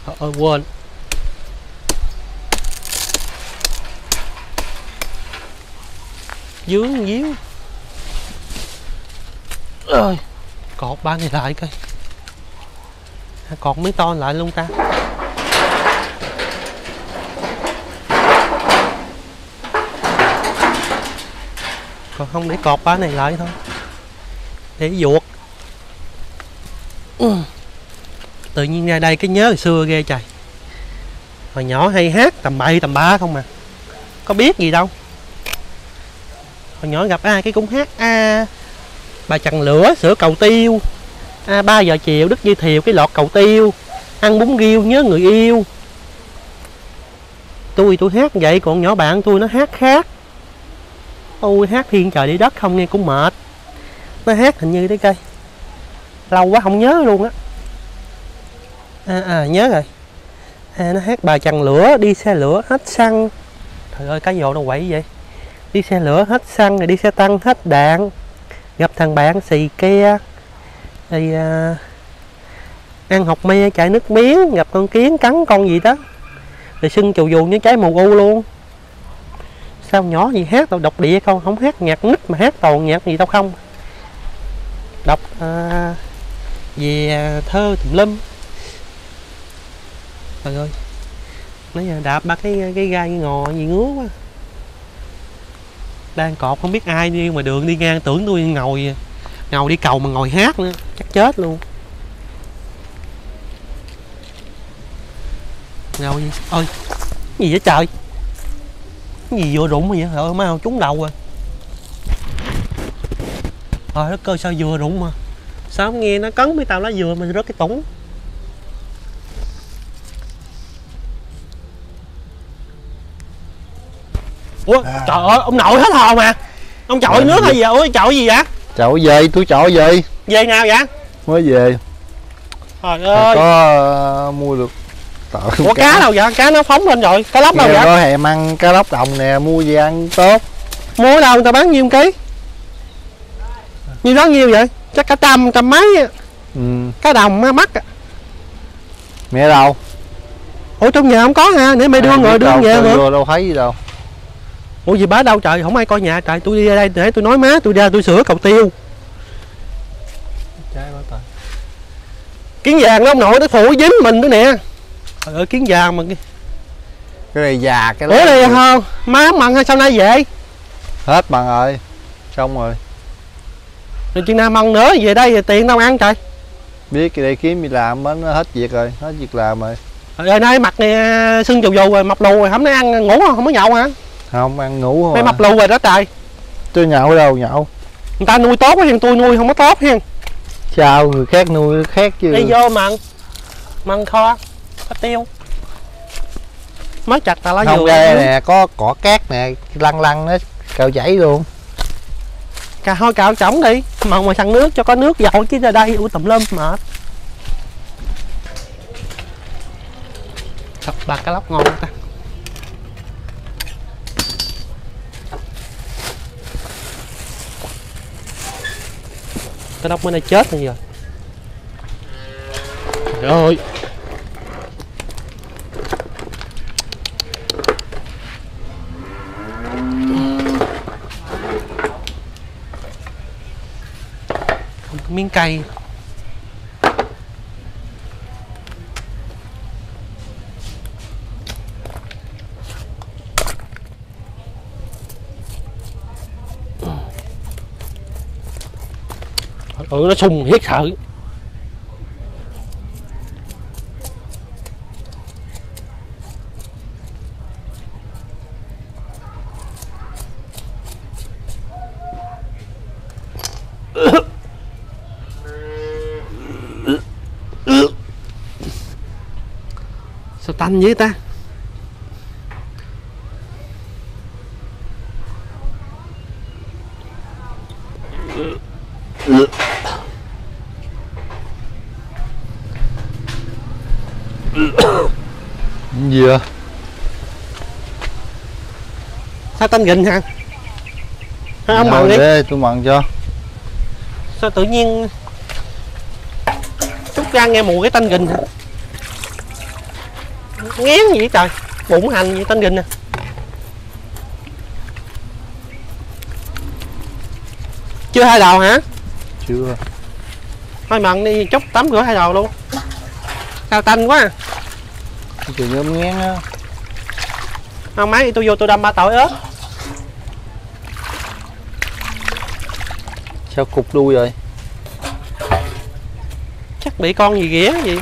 Quên. Dướng díu. Ơi, cột ba này lại coi. Cột miếng to lại luôn ta. Còn không để cột ba này lại thôi. Để vuột. Tự nhiên ra đây cái nhớ hồi xưa ghê trời. Hồi nhỏ hay hát tầm bậy tầm bạ không mà. Có biết gì đâu. Hồi nhỏ gặp ai cái cũng hát bà chằn lửa sữa cầu tiêu, 3 giờ chiều Đức Như Thiều cái lọt cầu tiêu, ăn bún riêu nhớ người yêu. Tôi hát vậy, còn nhỏ bạn tôi nó hát khác. Ôi hát thiên trời địa đất không nghe cũng mệt. Nó hát hình như đấy cây. Lâu quá không nhớ luôn á. Nhớ rồi. Nó hát bà chằn lửa đi xe lửa hết xăng. Trời ơi cái vụ đâu quậy vậy. Đi xe lửa hết xăng rồi đi xe tăng hết đạn. Gặp thằng bạn xì ke. Thì ăn học me chạy nước miếng. Gặp con kiến cắn con gì đó. Rồi sưng chù dù như trái mù u luôn. Sao nhỏ gì hát tao độc địa không. Không hát nhạc nít mà hát toàn nhạc gì tao không. Đọc về thơ tùm lum. Trời ơi. Nãy giờ đạp ba cái gai cái ngò gì ngứa quá. Đang cột không biết ai đi ngoài đường đi ngang tưởng tôi ngồi đi cầu mà ngồi hát nữa. Chắc chết luôn. Ngồi gì? Ôi. Cái gì vậy trời? Cái gì vừa rụng vậy? Trời ơi má trúng đầu rồi. Trời đất ơi sao vừa rụng mà. Sao không nghe nó cấn với tao lá dừa mà rớt cái tủng. Ủa trời ơi ông nội hết hồn mà. Ông chọi nước hay gì? Ủa chọi gì vậy? Chọi về, tôi chọi về. Về nào vậy? Mới về. Trời ơi. Có mua được. Ủa cá đâu vậy? Cá nó phóng lên rồi. Cá lóc đâu vậy? Có hèm ăn cá lóc đồng nè, mua về ăn tốt. Mua ở đâu người ta bán nhiêu ký? Nhiêu đó nhiêu vậy? Chắc cả trăm mấy. Cá đồng mắc. Mẹ đâu? Ủa trong nhà không có ha, để mẹ đưa người đưa về mà. Đâu thấy gì đâu. Ủa gì bá đâu trời, không ai coi nhà trời, tôi đi ra đây để tôi nói má tôi ra tôi sửa cầu tiêu. Trái quá trời. Kiến vàng đó ông nội nó phụ dính mình nữa nè. Trời ơi kiến vàng mà cái này già cái. Ủa đây không? Má mặn hay sao nay về? Hết mặn rồi. Xong rồi. Rồi chừng nào mặn nữa về đây rồi tiền đâu ăn trời. Biết cái đây kiếm đi làm nó hết việc rồi, hết việc làm rồi. Rồi nay mặt này sưng chù dù rồi, mập lù rồi, không nói ăn ngủ không có nhậu hả? Không ăn ngủ không. Mày mập lù rồi đó trời. Tôi nhậu đâu nhậu. Người ta nuôi tốt hen, tôi nuôi không có tốt hen. Sao người khác nuôi khác chứ. Đi vô mặn kho có tiêu. Mới chặt ta lá dừa. Không đây nè, có cỏ cát nè, lăn lăn nó cào chảy luôn. Thôi cạo trống đi, mà ngoài săn nước cho có nước dội chứ ra đây ủa tùm lum mệt. Thật bà cá lóc ngon ta. Cá lóc bữa nay chết rồi. Trời ơi. Miếng cây. Nó sung hiết sợ. Sao tanh vậy ta? Gì vậy? Sao tanh gình hả? Hai ông mặn đi. Để tôi mặn cho. Sao tự nhiên chút ra nghe mùi cái tanh gình hả? ngén gì vậy trời, bụng hành gì tên gình nè. Chưa hai đầu hả? Chưa. Thôi mận đi chút tắm rửa hai đầu luôn. Cao tanh quá. Chừng ốm ngén á. Không máy đi tôi vô tôi đâm 3 tỏi ớt. Sao cục đuôi rồi? Chắc bị con gì ghẻ gì.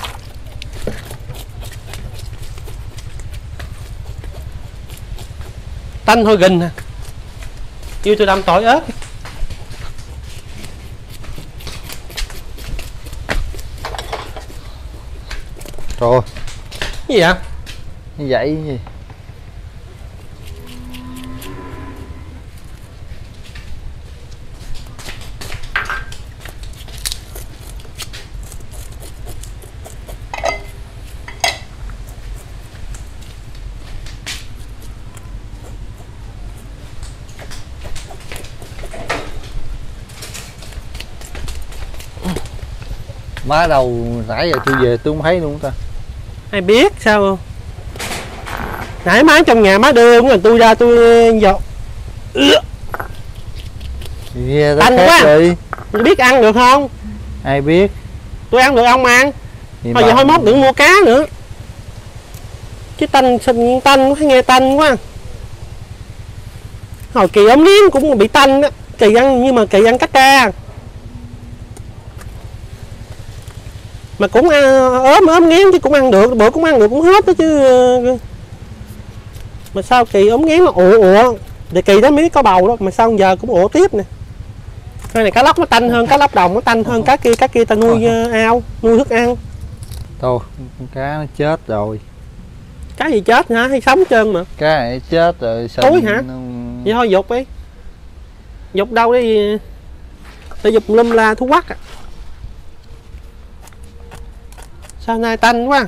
Tanh thôi gình nè. Vô tôi đâm tỏi ớt. Trời. Cái gì vậy? Như vậy gì? Má đầu nãy giờ tôi về tôi không thấy luôn ta. Ai biết sao? Nãy má trong nhà má đưa rồi tôi ra tôi dột. Yeah, Tanh quá. rồi. Tôi biết ăn được không? Ai biết. Tôi ăn được ông ăn. Thì Thôi giờ thôi mốt đừng mua cá nữa. Chứ tanh xinh tanh thấy nghe tanh quá. Hồi Kỳ ốm nghiến cũng bị tanh đó. Kỳ ăn nhưng mà Kỳ ăn cá tra. Mà cũng ốm nghiến chứ cũng ăn được, bữa cũng ăn được cũng hết đó chứ. Mà sao Kỳ ốm nghiến nó ủa. Để Kỳ đó mới có bầu đó mà sao giờ cũng ủa tiếp nè. Cái này cá lóc nó tanh hơn, cá lóc đồng nó tanh hơn cá kia ta nuôi ao, nuôi thức ăn. Thôi, con cá nó chết rồi. Cá gì chết hả? Hay sống trơn mà. Cá này chết rồi sao? Túi hả? Vậy thôi dục đi. Dục đâu đi. Để dục lâm la thú quắc à. Sao nay tanh quá.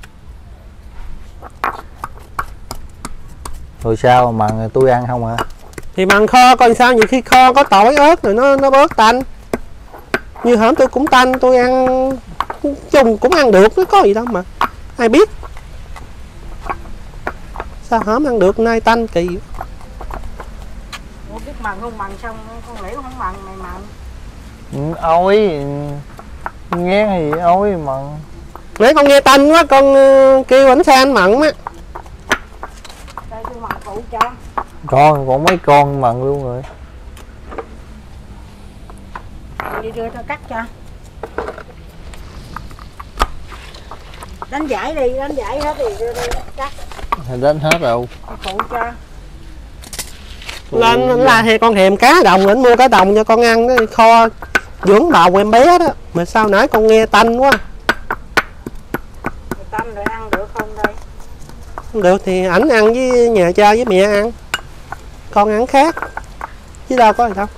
Rồi sao mà tôi ăn không hả? Thì mặn kho coi sao, nhiều khi kho có tỏi ớt rồi nó bớt tanh. Như hổm tôi cũng tanh, tôi ăn chung cũng ăn được, nó có gì đâu mà. Ai biết. Sao hổm ăn được nay tanh kỳ. Ủa biết mặn không mặn xong con Liễu không mặn mày mặn. Ôi nghe thì ôi mặn. Nãy con nghe tanh quá con kêu ảnh sang anh mặn á. Đây tôi mặn phụ cho. Còn mấy con mặn luôn rồi. Đi đưa tao cắt cho. Đánh giải đi, đánh giải hết thì đưa đi cắt. Đánh hết rồi. Phụ cho. Lên là hay con thèm cá đồng, ảnh mua cá đồng cho con ăn đó, kho dưỡng bầu em bé đó. Mà sao nãy con nghe tanh quá. Tâm rồi ăn được không đây? Không được thì ảnh ăn với nhà cha với mẹ ăn. Con ăn khác. Chứ đâu có gì đâu.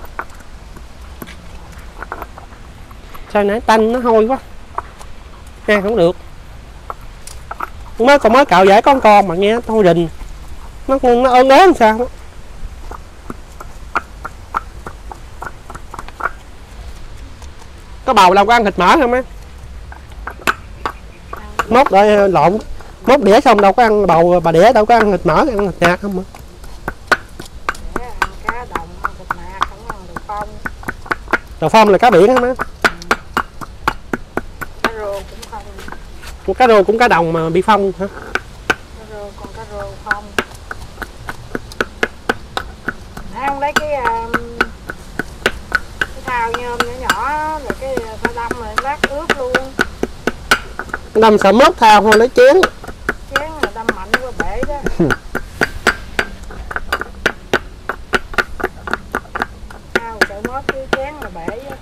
Sao nãy tanh nó hôi quá. Ăn không được. Còn mới cạo giải con mà nghe thôi rình. Nó ơn ớn làm sao đó. Có bầu đâu có ăn thịt mỡ không á. Mốt đợi lộn. Mốt đĩa xong đâu có ăn bầu, bà đĩa đâu có ăn thịt mỡ, ăn thịt nạc không mà. Để ăn cá đồng, ăn thịt nạc, không ăn đồ phong. Đồ phong là cá biển hả má? Cá rô cũng không. Một cá rô cũng cá đồng mà bị phong hả? Cá rô, con cá rô không. Nãy ông lấy cái thao nhôm nhỏ nhỏ rồi cái ta đâm rồi lát ướp luôn. Đâm sợ mốt thao thôi lấy chén. Chén là đâm mạnh qua bể đó. Thao sợ mốt cái chén là bể đó.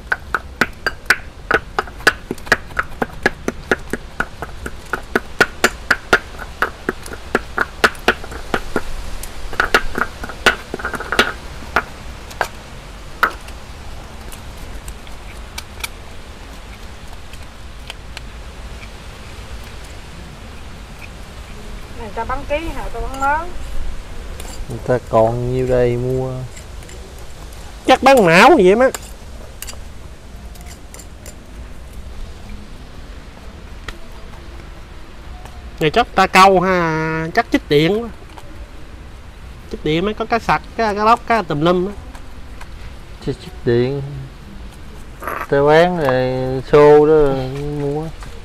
Người ta bán ký hả, ta bán mớ. Người ta còn nhiêu đây mua. Chắc bán mão vậy má. Này chắc ta câu ha, chắc chích điện quá. Chích điện mới có cá sặc, cá lóc, cá tùm lum á. Chích điện ta bán rồi xô đó mua.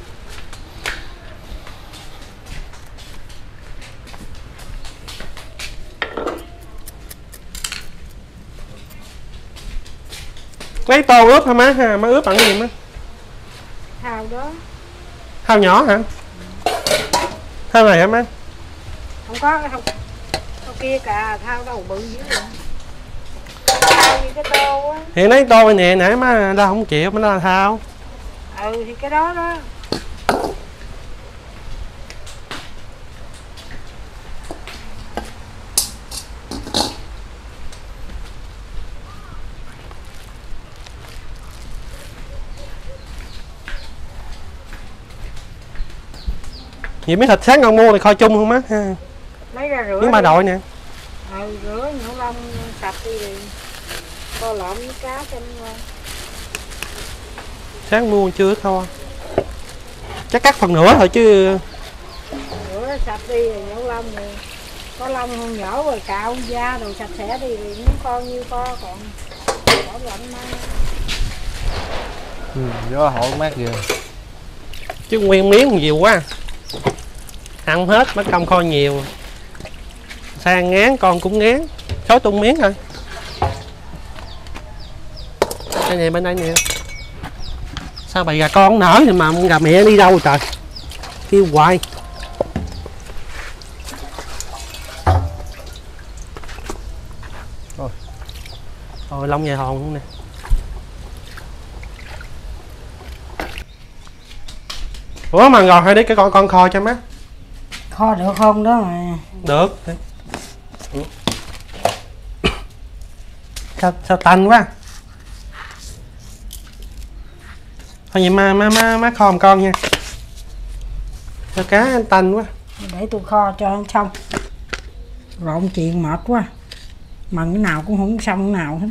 Lấy tô ướp hả má ha? Má ướp bằng gì má? Thao đó. Thao nhỏ hả? Thao này hả má? Không có, không. Thao kia cả, thao đâu bự dữ vậy. Thao như cái tô á. Thì lấy tô nè, nãy má ra không chịu, má ra thao. Ừ thì cái đó đó. Vậy mấy thịt sáng con mua này kho chung không má ha? Lấy ra rửa. Miếng ba đội nè. Ừ, rửa nhổ lông sạch đi rồi kho lộn với cá cho nó ngon. Sáng mua chưa kho. Chắc cắt phần nửa thôi chứ. Rửa sạch đi rồi nhổ lông rồi. Có lông không nhỏ rồi cạo da rồi sạch sẽ đi rồi muốn con nhiêu con còn bỏ lạnh mang. Gió hội mát kìa. Chứ nguyên miếng nhiều quá. Ăn không hết, mất công kho nhiều. Sang ngán, con cũng ngán. Xối tung miếng thôi. Đây nè, bên đây nè. Sao bầy gà con nở thì mà gà mẹ đi đâu trời? Kêu hoài. Rồi lông dài hòn luôn nè. Ủa mà rồi, thôi đi cái con kho cho má. Kho được không đó mà. Được. Sao tanh quá. Thôi vậy má kho một con nha. Sao cá tanh quá. Để tôi kho cho xong. Rộn chuyện mệt quá. Mà cái nào cũng không xong cái nào hết.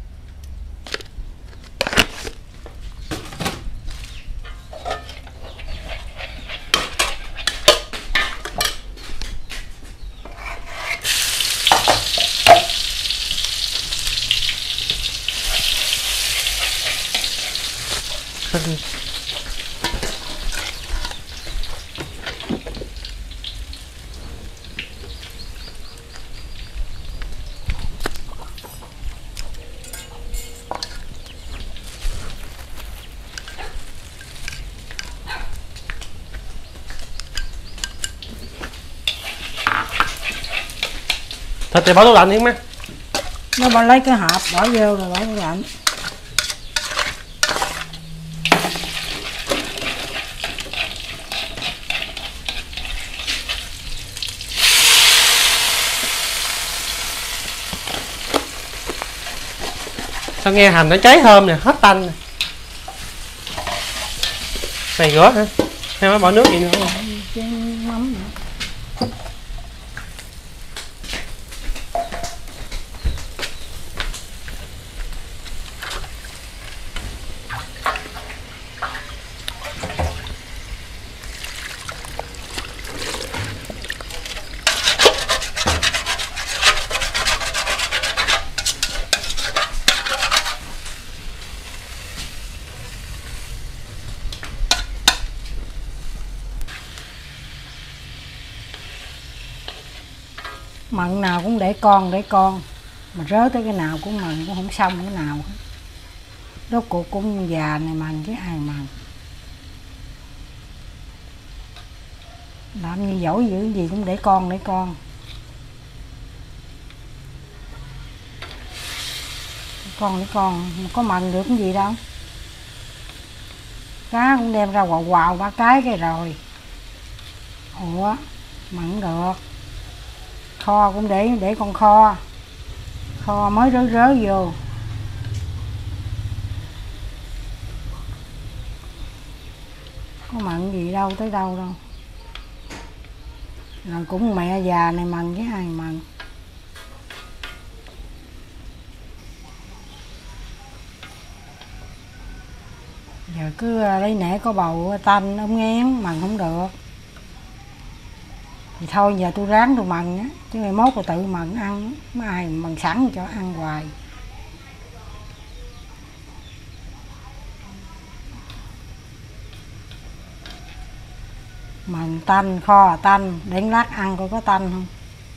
Thịt thì bỏ tủ lạnh đi má. Nó bỏ lấy cái hộp bỏ vô rồi bỏ tủ lạnh. Sao nghe hành nó cháy thơm nè, hết tanh nè. Này rửa hả? Hay má bỏ nước gì nữa không? Mắm nữa. Mận nào cũng để con mà rớ tới cái nào cũng mận cũng không xong cái nào hết. Rốt cuộc cũng già này mận chứ ai mận. Làm như giỏi dữ gì cũng để con để con mà có mận được cái gì đâu. Cá cũng đem ra quào ba cái rồi. Ủa mận được. Kho cũng để con kho mới rớ vô. Có mận gì đâu tới đâu đâu. Rồi cũng mẹ già này mận với ai mận. Giờ cứ lấy nẻ có bầu tanh ống ngén mận không được. Thì thôi giờ tôi ráng tôi mần á, chứ ngày mốt tôi tự mần ăn, mấy ai mần sẵn cho ăn hoài. Mần tanh, kho tanh, để lát ăn coi có tanh không.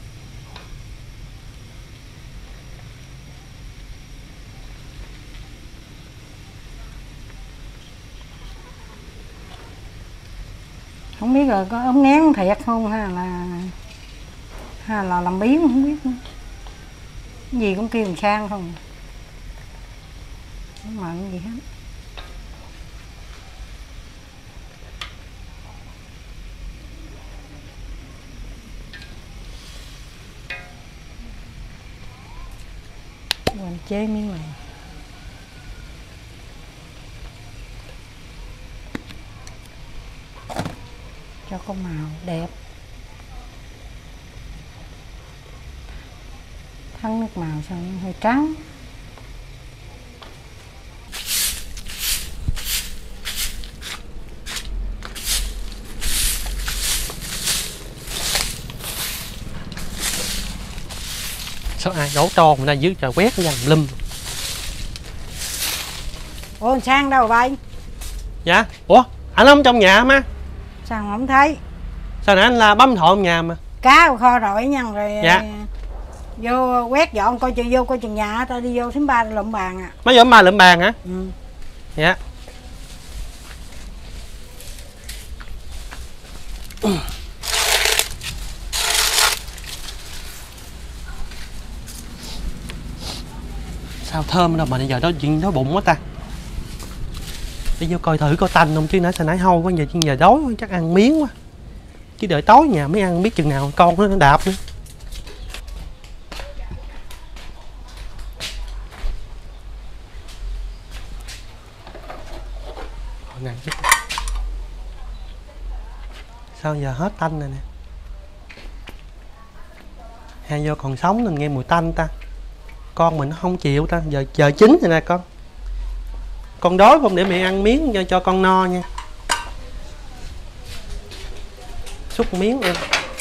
Không biết rồi có ống nén thiệt không hay là làm biếng không biết nữa. Cái gì cũng kêu mình sang không. Không mặn gì hết. Mình chế miếng này cho có màu đẹp, thắng nước màu xong nó hơi trắng. Sao ai đổ tròn mình ra dưới trời quét ra lum. Ủa Sang đâu vậy? Dạ, ủa anh không trong nhà má? Sao không thấy? Sao nãy anh la bấm thọ trong nhà mà? Cá kho rồi nha rồi. Dạ. Vô quét dọn coi chừng vô coi chừng nhà tao đi vô thím ba lụm bàn à. Mới vô ba lụm bàn hả? Ừ. Dạ. Sao thơm đâu mà giờ đó chuyện đói bụng quá ta. Đi vô coi thử coi tanh không chứ nãy sao nãy hôi quá giờ đói quá, chắc ăn miếng quá. Chứ đợi tối nhà mới ăn biết chừng nào con nó đạp nữa. Sao giờ hết tanh rồi nè. Hay do còn sống nên nghe mùi tanh ta. Con mình nó không chịu ta. Giờ chín rồi nè con. Con đói không để mẹ ăn miếng cho con no nha. Xúc miếng em.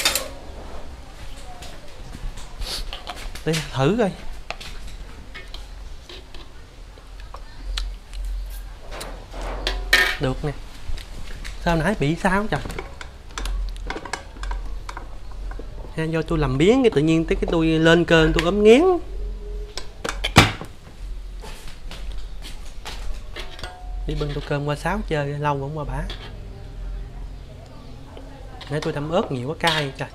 Đi thử coi. Được nè. Sao nãy bị sao trời. Ha, do tôi làm biếng cái tự nhiên tới cái tôi lên cơn tôi ốm nghén. Đi bưng tô cơm qua Sáu chơi lâu không qua bả. Nãy tôi đâm ớt nhiều quá cay trời.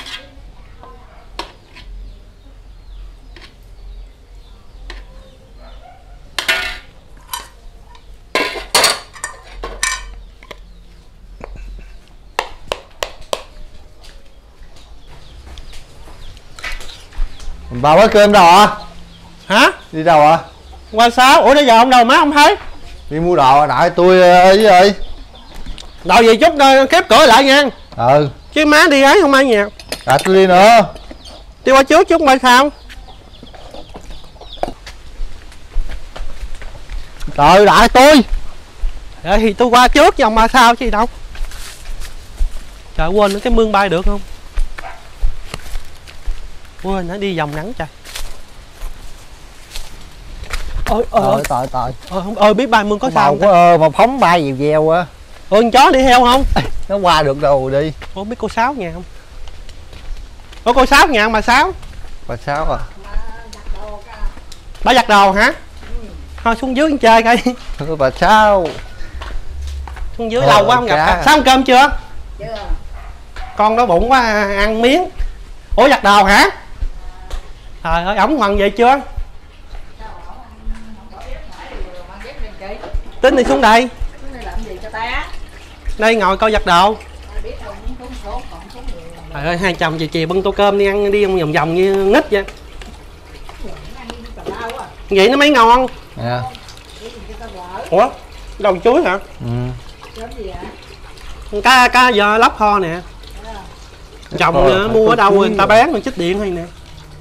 Bà bữa cơm đâu à? Hả? Đi đâu à? Qua Sáu, ủa nãy giờ ông đâu má không thấy? Đi mua đồ đợi tôi với ơi. Đợi gì chút khép cửa lại nha. Ừ. Chứ má đi ấy không ai nhà. Đợi tôi đi nữa. Đi qua trước chút mai sao? Trời đợi tôi. Thì tôi qua trước chứ ông mà sao chứ gì đâu. Trời quên nữa cái mương bay được không? Quên nó đi vòng nắng trời. Tội. Không ơi biết bay mương có sao quá mà phóng bay dèo dèo quá. Con chó đi theo không? Nó qua được đâu đi. Ủa biết cô Sáu nhà không? Ủa cô Sáu nhà không bà Sáu? Bà Sáu à? Bà giặt đồ hả? Thôi xuống dưới chơi coi. Bà Sáu. Xuống dưới lâu quá không gặp. Sáu ăn cơm chưa? Chưa. Con đói bụng quá ăn miếng. Ủa giặt đồ hả? Trời ơi ổng mần vậy chưa? Tính đi xuống đây. Làm gì cho ta? Đây ngồi coi giặt đồ. Trời ơi hai chồng chiều bưng tô cơm đi ăn đi vòng vòng như nít vậy. Vậy nó mới ngon. Yeah. Ủa đầu chuối hả? Ừ. Cá giờ lóc kho nè. Chồng mua ở đâu người ta bán rồi chích điện hay nè.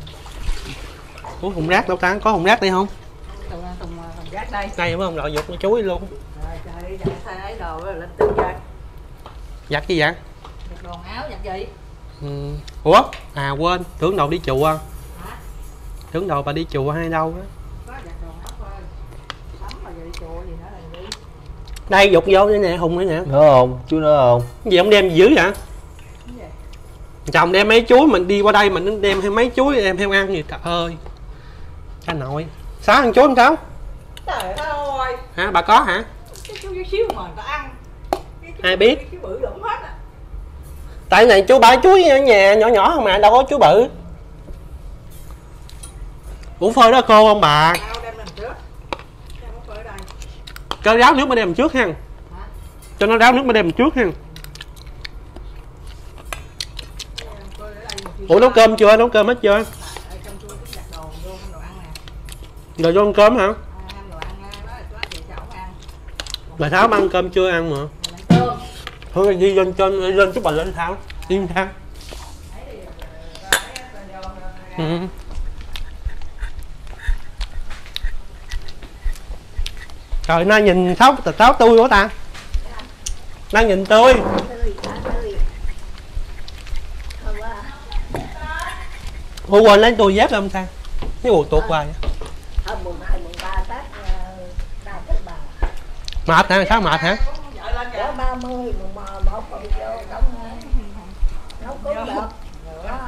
Ủa hùng rác đâu ta? Có hùng rác đây không? Thùng rác đây. Đây phải không? Rồi dục nó chuối luôn. Trời giặt đồ lên tinh chơi. Giặt gì vậy? Giặt đồ áo giặt gì? Ủa à quên, tưởng đầu đi chùa. Tưởng đầu bà đi chùa hay đâu á. Đây dục vô đây nè, Hùng đây nè. Nữa không? Chú nữa không? Cái gì ông đem gì dữ vậy? Chồng đem mấy chuối mình đi qua đây mình đem thêm mấy chuối đem theo ăn gì trời ơi. Cha nội. Sáu ăn chuối không Sáu? Trời ơi. Hả bà có hả? Cái chú xíu mà người ta ăn. Ai biết? Cái bự đụng hết à. Tại này chú bả chuối ở nhà nhỏ nhỏ không mà đâu có chuối bự. Ủa phơi đó khô không bà? Tao đem làm trước. Tao có phơi ở đây. Cho ráo nước mới đem trước ha. Cho nó ráo nước mới đem trước ha. Phơi ở đây. Ủa nấu cơm chưa? Nấu cơm hết chưa? Trong tôi cũng giặt đồ vô ăn đồ ăn nè. Rồi vô ăn cơm hả? Ăn đồ ăn đó là chú chị cháu ăn. Bà Tháo ăn cơm chưa ăn mà. Cơm. Thôi đi lên chút bà lên Tháo. Đi Tháo. Ừ. Trời nay nhìn Tháo tươi quá ta. Đang nhìn tươi. Ủa quên lấy tôi dép không ta? Cái bộ tuột hoài. Hôm mùng 2, mùng 3 Tết ra Tết Bà. Mệt hả? Sao mệt hả? Có 30, mùng 1 còn vô đóng nấu cúng được. Có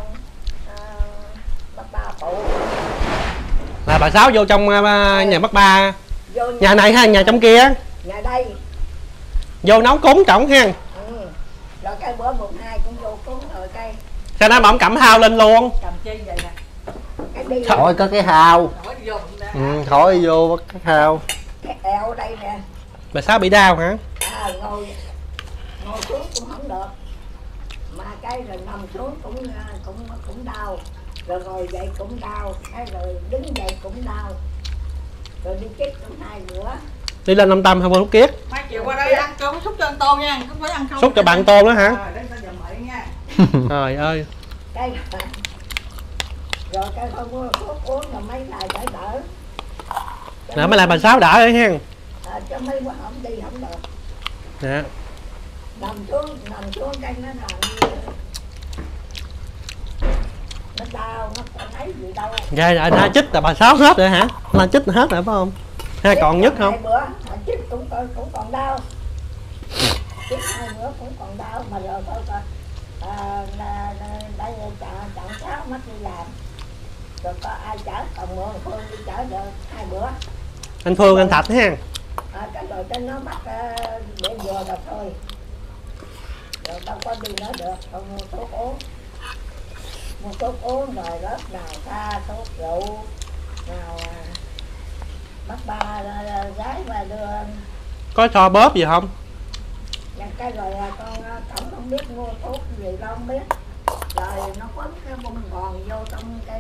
bác ba phụ. Là bà Sáu vô trong nhà bác ba. Vô Nhà này ha, nhà trong kia. nhà đây. Vô nấu cúng trọng ha. Ừ. Rồi cái bữa mùng 2 cũng vô cúng rồi cái Sao nó bỗng cẩm hao lên luôn. Cầm chi vậy nè. cái đi Khỏi có cái hao. Hỏi vô cũng đã. Khỏi vô cái hao. cái eo đây nè. Bà Sáu bị đau hả? Ngồi xuống cũng không được. Mà cái rồi nằm xuống cũng đau. Rồi ngồi dậy cũng đau, cái rồi đứng dậy cũng đau. Rồi đi chích cũng 2 bữa. Đi lên 5 tâm hay qua lúc kiết? Mai chiều qua đây ăn cơm xúc cho ăn tô nha, không phải ăn không. Xúc cho bạn Tôn đó hả? Để tao dầm lại nha. Trời ơi. Cái rồi cái thôi mua thuốc uống rồi mấy ngày đỡ đỡ. Nè mới lại bà Sáu đỡ đấy ha. Cho mấy bữa không đi không được. Nè. Nằm xuống cái nó làm nó đau, nó còn thấy gì đâu. Ghê rồi, na chích là bà Sáu hết rồi hả? Na chích hết rồi phải không? Hay còn nhất không? 2 bữa, chích cũng còn đau. Chích 2 bữa cũng còn đau mà rồi thôi đây chọn 6 mắt đi làm. Rồi có ai chở còn mượn Phương đi chở được 2 bữa. Anh Phương, anh Thạch ha. Cái rồi cho nó bắt để vừa rồi thôi. Rồi đâu có đi nữa được, còn mua thuốc uống. Mua thuốc uống rồi lớp nào pha thuốc rượu, nào bắt ba gái và đưa. Có cho bóp gì không? Cái rồi con tổng không biết mua thuốc gì đâu không biết. Rồi nó quấn cái bông gòn vô trong cái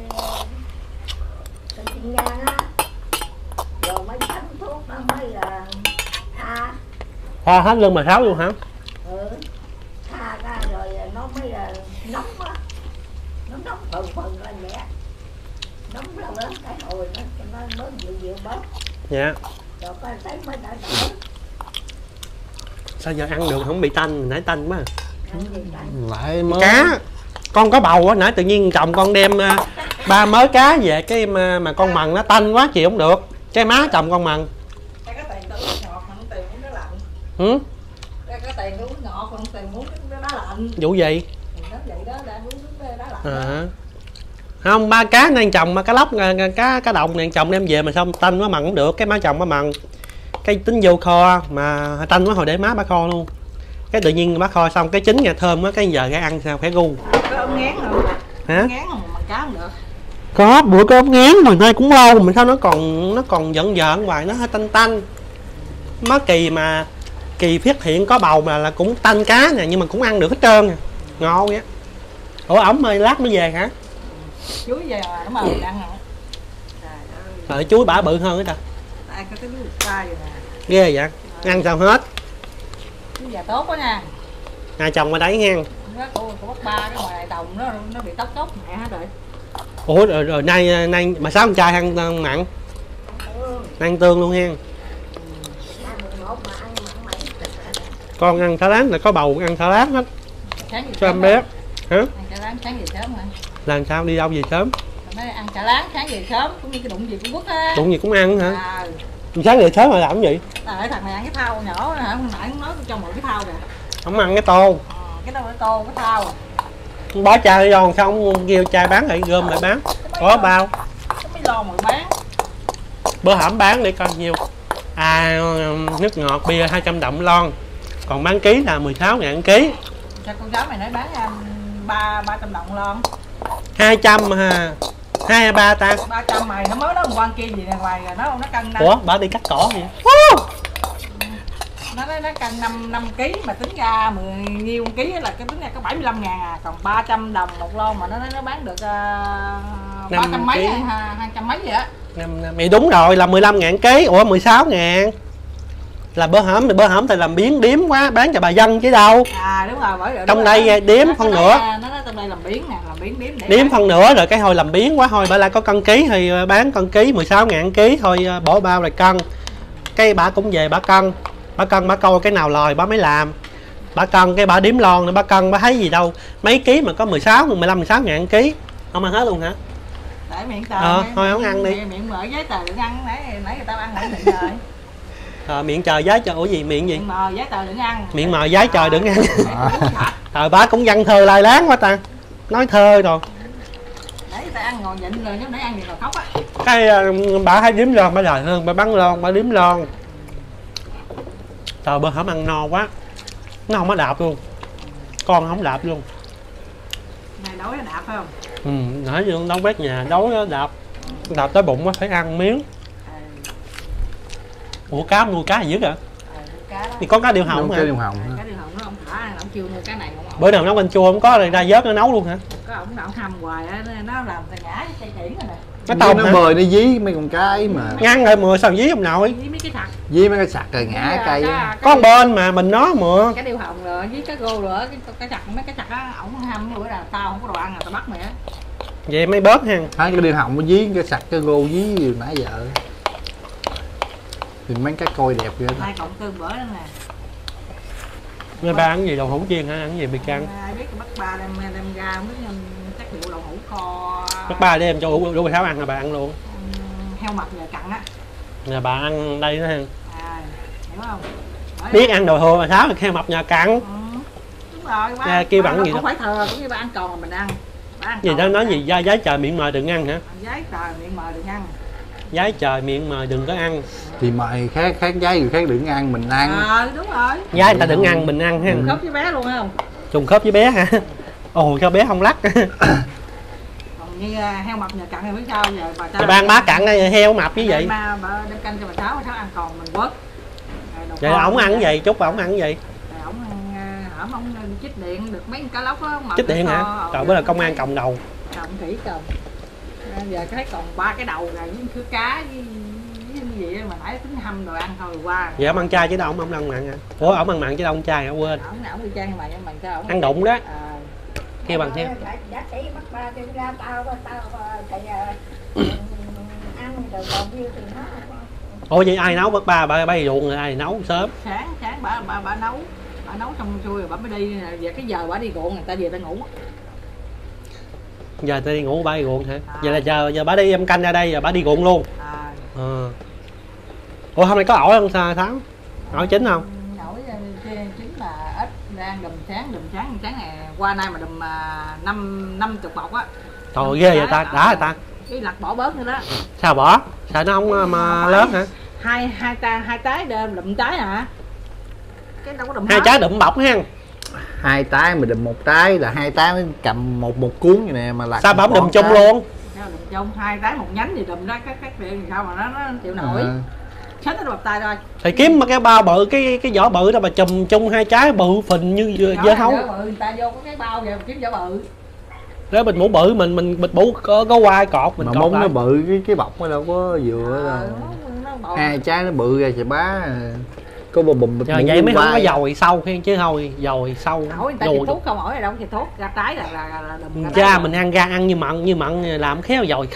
chinh nhang á. Rồi mới đánh thuốc nó mới là tha. Tha hết lưng bà Sáu luôn hả? Tha ra rồi nó mới là nóng á. Nó nóng phần lên mẹ. Nóng ra lớn cái hồi nó mới dịu bớt. Dạ. Rồi con thấy mới đã đỡ. Sao giờ ăn được không bị tanh, nãy tanh quá. Lại mới Cá. Con có bầu á, nãy tự nhiên chồng con đem 3 mớ cá về cái mà con mần nó tanh quá chịu không được. Cái má chồng con mần. Cái tiền tôi ngọt mà không tiền muốn nó lạnh. Hử? Cái tiền tôi ngọt mà không tiền muốn nó đá lạnh. Vụ gì? Thì nó vậy đó, đã muốn nó đá lạnh. À. Không, 3 cá nên chồng mà cá lóc cá đồng này chồng đem về mà xong tanh quá mần cũng được, cái má chồng má mần. Cái tính vô kho mà tanh quá hồi để má bá kho luôn. Cái tự nhiên bá kho xong cái chín nha thơm á, cái giờ cái ăn sao phải gu. Có ống ngán không? Hả? Ngán không mà cá không được. Có bữa có ống ngán mà nay cũng lâu mà sao nó còn giận hoài, nó hơi tanh tanh. Má Kỳ phát hiện có bầu mà là cũng tanh cá nè nhưng mà cũng ăn được hết trơn nè. Ngon vậy. Ủa ổng ơi lát mới về hả? Chuối về mà nó mời ăn hả? Trời chuối bả bự hơn hết ta. Ai có cái đuôi tay rồi nè. Ghê vậy. Ăn sao hết. Cái già tốt quá nha. Hai chồng ở đấy hen. Nó của bác ba cái ngoài đồng nó bị tóc mẹ hết rồi. Ủa rồi nay mà Sáu con trai ăn mặn. Ăn tương luôn hen. Con ăn salad là có bầu ăn salad hết. Cho em bé. Hả? Ăn chả láng sáng về sớm rồi. Làm sao đi đâu về sớm? Nói ăn chả láng sáng về sớm cũng như cái đụng gì cũng quất á. Đụng gì cũng ăn hả? À, Sáng về sớm mà làm cái gì? tại thằng này ăn cái thau nhỏ hả? Hôm nãy cũng nói tôi cho mượn cái thau kìa. Không ăn cái tô. Cái đâu cái tô cái thau. Bó chai vô sao không kêu chai bán lại gom lại bán. Có bao. Cái mấy lon mà bán. Bữa hổm bán để coi nhiêu. Nước ngọt bia 200 đồng lon. Còn bán ký là 16.000 ký. Sao con cháu mày nói bán 300 đồng lon. 200 ha. 2 3 ta. 300 mày nó mới nói quan kia gì nè ngoài rồi nó cân năm. Ủa, bà đi cắt cỏ vậy? Nó cân 5 kg mà tính ra 10 nhiêu ký là cái tính ra có 75.000 à, còn 300 đồng một lon mà nó bán được 300 mấy 200 mấy vậy á. Mày đúng rồi là 15.000 ký. Ủa 16.000 là bữa hổm thì làm biến điếm quá bán cho bà dân chứ đâu. À đúng rồi, bởi vậy. Trong đây điếm phân nửa. Nó trong đây làm biến nè, làm biến điếm để Điếm phân nửa rồi cái hồi làm biến quá thôi bà lại có cân ký thì bán cân ký 16.000 ký thôi bỏ bao rồi cân. Cái bà cũng về bà cân bà coi cái nào lòi bà mới làm. Bà cân cái bà điếm lon nữa bà cân bà thấy gì đâu. Mấy ký mà có 16 ngàn ký. Không ăn hết luôn hả? để miệng tờ. Thôi không ăn đi. Miệng mở giấy tờ đừng ăn, nãy người ta ăn nãy miệng rồi. Miệng chờ giấy chờ. Ủa gì miệng gì? Miệng mờ giấy tờ đừng ăn. Miệng mờ giấy trời đừng ăn. Bà cũng văn thơ lai láng quá ta. Nói thơ rồi. Để người ta ăn ngồi nhịn rồi nếu để ăn thì ngồi khóc á. Cái bà hay điếm lon bà lời hơn bà bắn lon bà điếm lon. Trời bữa hổm ăn no quá. Nó không có đạp luôn. Con không đạp luôn. Này đói nó đạp phải không? Nãy giờ nấu bếp nhà đói đạp. Đạp tới bụng quá phải ăn miếng. Ủa cá nuôi cá gì dữ hả? Cá đó. Thì có cá điêu hồng hả? Cái điều hồng. Cá điêu hồng nó không thả, nó không chiêu mua cá này không. Bữa nào nấu canh chua không có rồi ra vớt nó nấu luôn hả? Có ổng hầm hoài á, nó làm tay ngã với tay chỉ rồi nè. Nó tôm Nó hả? bơi nó dí mấy con cá ấy mà. Ngăn rồi mưa sao dí không nội. Với mấy cái thằng. Dí mấy cái sặc rồi ngã cây. Có một bên mà mình nó mưa. Cá điêu hồng rồi với cá rô rồi cái chặt mấy cái chặt á ổng hầm bữa nào tao không có đồ ăn nào tao bắt mày á. Vậy mấy bớt ha. Hai cái điều hồng nó dí cái sặc cái gô dí gì nãy giờ. Thì mấy cái coi đẹp vậy. 2 cộng 4 bữa đó nè. Mấy ba ăn gì đậu hũ chiên hả? Ăn gì bị căng? Biết bắt ba đem ra mới chắc liệu đậu hũ kho. Bắt ba đem cho đủ 16 ăn là bà ăn luôn. Heo mập và cặn á. Là bà ăn đây nữa ha. Hiểu không? Biết ăn đồ hùa mà sao heo mập nhà cặn. Đúng rồi, ba. Kêu bằng gì không đó. phải thờ cũng như ba ăn còn mà mình ăn. Gì đó nói gì giái trời miệng mời đừng ăn hả? Giái trời miệng mời đừng ăn. Giái trời miệng mời đừng có ăn. Thì mời khác giấy người khác đừng ăn mình ăn. Đúng rồi. Giái người ta đừng ăn mình ăn ha. Trùng khớp với bé luôn không? Trùng khớp với bé hả? Ồ sao bé không lắc. Còn như heo mập nhà cặn thì biết sao giờ bà Rồi ban bá cặn heo mập với vậy. Bà đem canh cho bà Sáu ăn còn mình quất. Vậy ổng ăn cái gì? Chúc ổng ăn cái gì? Ổng ổng chích điện được mấy cá lóc á. Chích điện hả? Trời bữa là công an còng đầu. Còng kỹ còng. Giờ thấy còn 3 cái đầu rồi với khứa cá với gì mà nãy tính hâm đồ ăn thôi qua. Vậy ổng ăn chay chứ đâu ổng ăn mặn hả? Ủa ổng ăn mặn chứ đâu ăn chay hả? Quên. Ổng đi chay mà cho ổng ăn đụng đó. Kêu bằng theo. Giá tỷ bắt ba đem ra tao thì ăn rồi còn nhiêu thì nó. Ủa vậy ai nấu bắt ba bay ruộng rồi ai nấu sớm? Sáng bà nấu. Bà nấu xong xuôi rồi bà mới đi về cái giờ bà đi ruộng người ta về ta ngủ. Giờ ta đi ngủ bà đi ruộng hả? Vậy là giờ bà đi em canh ra đây giờ bà đi ruộng luôn. Ủa hôm nay có ổi không sao Thắng? Ổi chín không? Ổi chín là ít đang đùm sáng này qua nay mà đùm 50 bọc á. Trời ghê vậy ta, đã rồi ta. Cái lặt bỏ bớt nữa đó. Sao bỏ? Sao nó không mà lớn hả? Hai trái đùm trái hả? Cái đâu có đùm hai trái đụm bọc ha. 2 trái mà đùm 1 trái là 2 trái mới cầm một cuốn vậy nè mà là. Sao bà không đùm chung luôn? Sao đùm chung 2 trái 1 nhánh thì đùm ra các điện sao mà nó chịu nổi. Xách nó bập tay thôi. Thì kiếm mà cái bao bự cái vỏ bự đó mà chùm chung 2 trái bự phình như dưa hấu. Người ta vô có cái bao vậy kiếm vỏ bự. Đó bịch mũ bự mình bịch mũ có quai cọt mình mà cọt mông lại. nó bự cái bọc nó đâu có vừa đâu. 2 trái nó bự ra thì bá có bùm Trời, vậy mới không có dồi sâu chứ thôi dồi sâu. Ổi người ta xịt thuốc không, ổi này đâu xịt thuốc ra trái là đùm. Cha mình ăn ra ăn như mặn làm khéo dồi không.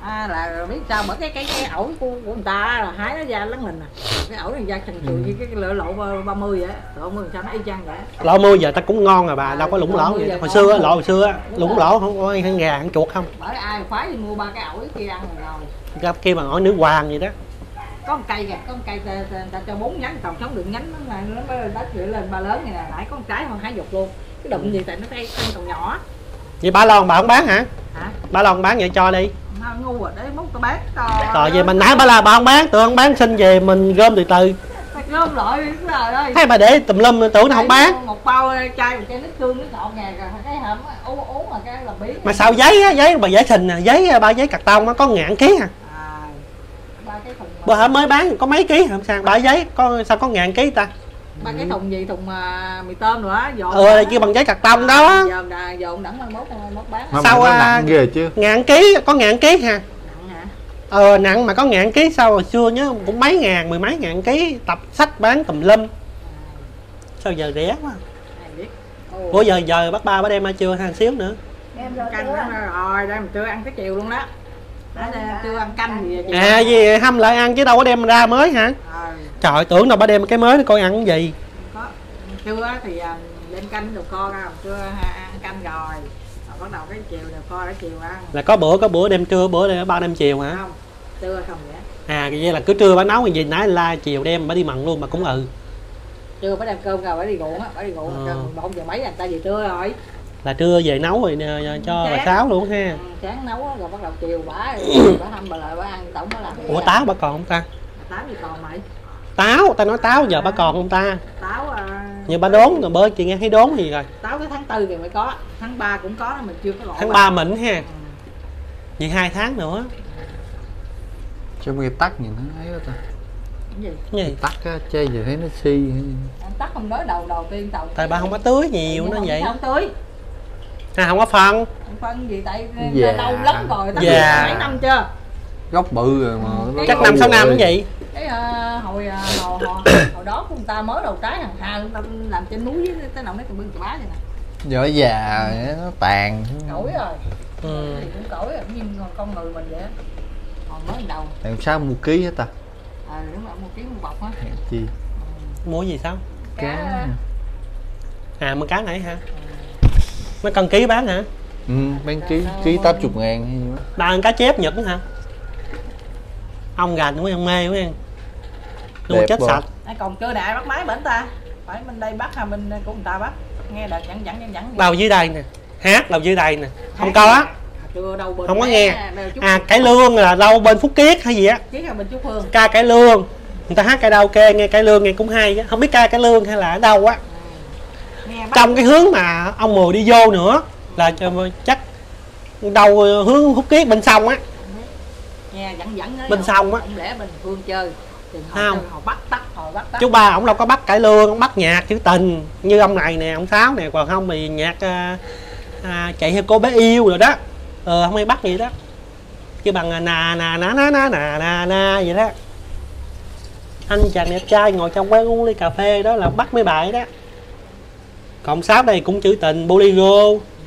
là biết sao bởi cái ổi của người ta là hái nó ra lắng mình cái ổi này ra thành chùi như cái lộ 30 vậy, lộ 30 sao nó y chang vậy. Lộ 10 giờ ta cũng ngon rồi bà, đâu có lủng lỗ vậy. Hồi xưa lộ hồi xưa lủng lỗ không có ăn gà ăn chuột không. Bởi ai khoái đi mua 3 cái ổi kia ăn rồi. Kia bằng ổi nữ hoàng vậy đó. Có một cây kìa, có một cây ta cho 4 nhánh, còn sống được nhánh nó mới đất vậy lên ba lớn này nè, nãy có một trái không hái dục luôn. Cái đụng gì tại nó cây còn nhỏ. Vậy ba lon bà không bán hả? Hả? Ba lon bán vậy cho đi. Ngu rồi, để mốt tao bán cho. Rồi vậy mình nãy bà không bán, tụi không bán xin về mình gom từ từ. Gom lại đi trời ơi. Thấy bà để tùm lum tưởng nó không bán. Một bao chai một chai nước tương nước ngọt ngà rồi cái hầm uống là cái là biến. Mà sao giấy á, giấy bà giấy thình à, giấy ba giấy carton nó có ngàn ký à. Ba cái thùng. Bữa hả mới bán có mấy ký hả sao? Ba giấy có sao có ngàn ký ta? Ba cái thùng gì thùng mì tôm nữa dọn. Đây kia bằng giấy carton đó. Dọn đẳng mai mốt bán. Mà sao nặng ghê chứ. Ngàn ký có ngàn ký ha. Nặng hả? Nặng mà có ngàn ký sao hồi xưa nhớ cũng mấy ngàn mười mấy ngàn ký tập sách bán tùm lum. Sao giờ rẻ quá. Ủa giờ bác ba bác đem chưa hàng xíu nữa. Canh rồi đây mình chưa ăn tới chiều luôn đó. Chưa ăn canh gì gì hâm lại ăn chứ đâu có đem ra mới hả? Trời ơi, tưởng đâu bà đem cái mới nó coi ăn cái gì. Có trưa thì đem canh đồ co ra, trưa ăn canh rồi bắt đầu cái chiều đồ co để chiều ăn. Là có bữa đem trưa bữa đem ba đem chiều hả? Không, trưa không vậy. Vậy là cứ trưa bà nấu gì nãy la chiều đem bà đi mặn luôn mà cũng Trưa bà đem cơm rồi bà đi ruộng á, bà đi ruộng 1 giờ mấy người ta về trưa rồi. Là trưa về nấu rồi cho bà Sáu luôn ha. Sáng nấu rồi bắt đầu chiều bà hâm bà lại bà ăn tổng bà làm. Ủa táo bà còn không ta? Táo gì còn mày? Táo, ta nói táo giờ bà còn không ta? Táo như bà đốn rồi bữa chị nghe thấy đốn gì rồi. Táo tới tháng 4 thì mới có, tháng 3 cũng có mình chưa có gọi. Tháng 3 mịn ha. Vậy 2 tháng nữa. Cho cái tắc nhìn nó ấy đó ta. Cái gì? Tắc á, chơi giờ thấy nó si. Tắc không nói đầu tiên tàu. Tại bà không có tưới nhiều nó vậy. Không tưới. Không có phân. Phân gì tại lâu lắm rồi, tắc mấy năm chưa? Gốc bự rồi mà. Chắc 5-6 năm cái gì? Cái hồi đó của người ta mới đầu trái hàng hà người ta làm trên núi với tới nào mấy tụi bưng chà bá vậy nè. Giờ già nó tàn. Cỗi rồi. Thì cũng cỗi rồi, như con người mình vậy á. Còn mới đầu. Làm sao mua ký hết ta? Đúng rồi, mua ký mua bọc á. Chi? Mua gì sao? Cá. Mua cá nãy hả? Mấy con ký bán hả? Bán ký 80.000 hay gì đó. Ba ăn cá chép Nhật hả? Ông gành mấy ông mê quá. Nuôi chết sạch. Còn chưa đại bắt máy bển ta. Phải bên đây bắt hay bên của người ta bắt. Nghe đợt dẫn. Đâu dưới đây nè. Hát đâu dưới đây nè. Không có á. Không có nghe. Cải lương là đâu bên Phúc Kiết hay gì á. Kiết là bên Trúc Phương. Ca cải lương. Người ta hát karaoke nghe cải lương nghe cũng hay á. Không biết ca cải lương hay là ở đâu á. Trong cái hướng mà ông Mười đi vô nữa là chắc đâu hướng Phúc Kiết bên sông á. Nghe dẫn bên sông á. Không lẽ bên Phương chơi. Không. Họ bắt tắt. Chú ba ổng đâu có bắt cải lương, ông bắt nhạc trữ tình như ông này nè, ông Sáu nè, còn không thì nhạc chạy theo cô bé yêu rồi đó. Không ai bắt gì đó. Chứ bằng na vậy đó. Anh chàng đẹp trai ngồi trong quán uống ly cà phê đó là bắt mấy bài đó. Còn Sáu đây cũng trữ tình bolero.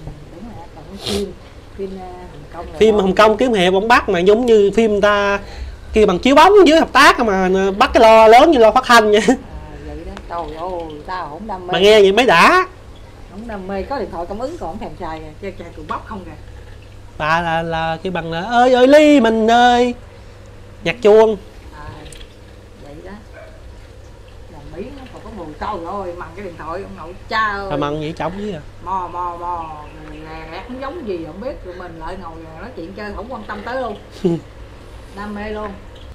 Phim Hồng Kông kiếm hiệp ông bắt mà giống như phim ta kia bằng chiếu bóng dưới hợp tác mà bắt cái lo lớn như lo phát thanh vậy. Vậy đó, trời ơi, tao không đam mê. Mà nghe vậy mới đã. Không đam mê, có điện thoại cảm ứng còn không thèm xài kìa, chơi tụi bóc không kìa. Bà là cái bằng là ơi ơi ly mình ơi. Nhạc chuông. Vậy đó. Làm miếng nó còn có mùi trời ơi, mặn cái điện thoại ông nội cha ơi. Bà mặn vậy trống với à. Mò lẹt không giống gì không biết, tụi mình lại ngồi nói chuyện chơi không quan tâm tới luôn. Đam mê luôn.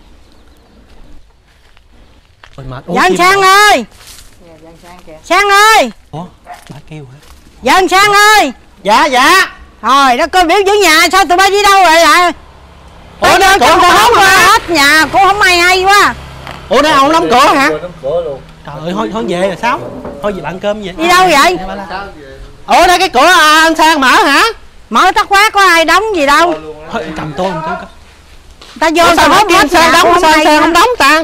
Dân Sang ơi. Sang ơi. Ủa bà kêu hả? Dân Sang ơi. Dạ. Thôi đó coi biểu giữ nhà sao tụi bay đi đâu rồi lại? Ủa đó cửa không không qua hết nhà cũng không ai hay quá. Ủa đó ông đóng cửa hả? Trời ơi thôi về rồi sao? Thôi về bạn cơm vậy. Đi đâu vậy? Ủa đây cái cửa anh Sang mở hả? Mở tắt khóa có ai đóng gì đâu. Thôi cầm tôi Ta vô sao hết hết Sang đóng sao không đóng ta?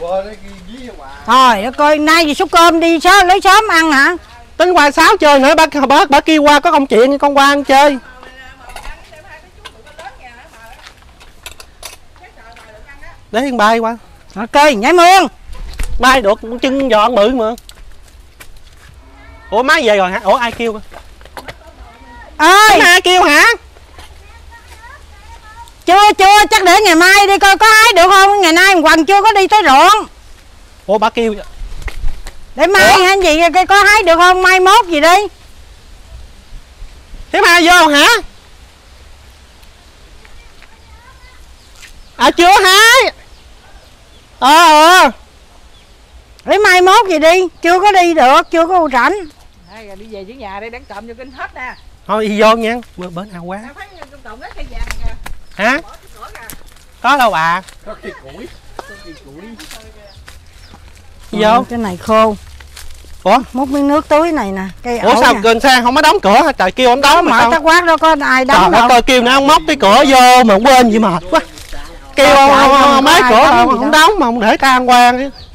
Thôi coi nay gì xúc cơm đi sớm lấy sớm ăn hả? Tính qua Sáu chơi nữa bà kêu qua có công chuyện con qua ăn chơi. Để con bay qua. Ok, nhảy mương. Bay được chân giòn bự mà. Ủa má về rồi hả? Ủa ai kêu? Ơi, Ai kêu hả? chưa chắc để ngày mai đi coi có hái được không. Ngày nay Hoàng chưa có đi tới ruộng. Ủa bà kêu Để mai hay gì có hái được không, mai mốt gì đi. thế mai vô hả? À chưa hái. Để mai mốt gì đi, chưa có đi được, chưa có rảnh. Đây, rồi đi về dưới nhà đi, đáng trộm vô kinh hết nè. Thôi đi vô nha, bữa nào quá. Thấy trong trộm hết cây vàng kìa. Hả? Bỏ cái cửa kìa. Có đâu bà. Có cây củi. Vô. Cái này khô. Ủa? Múc miếng nước túi này nè, cây Ủa ổi sao nè. kênh sang không có đóng cửa hả? Trời kêu ông đóng mà Mở sao? tắt quát đâu có ai đóng Trời đâu. ơi, coi kêu nó ông móc cái cửa vô mà ông quên gì mệt quá. Kêu Trời ơi, ông không có mấy ai cửa đóng gì không đâu. đóng mà ông để can quan chứ.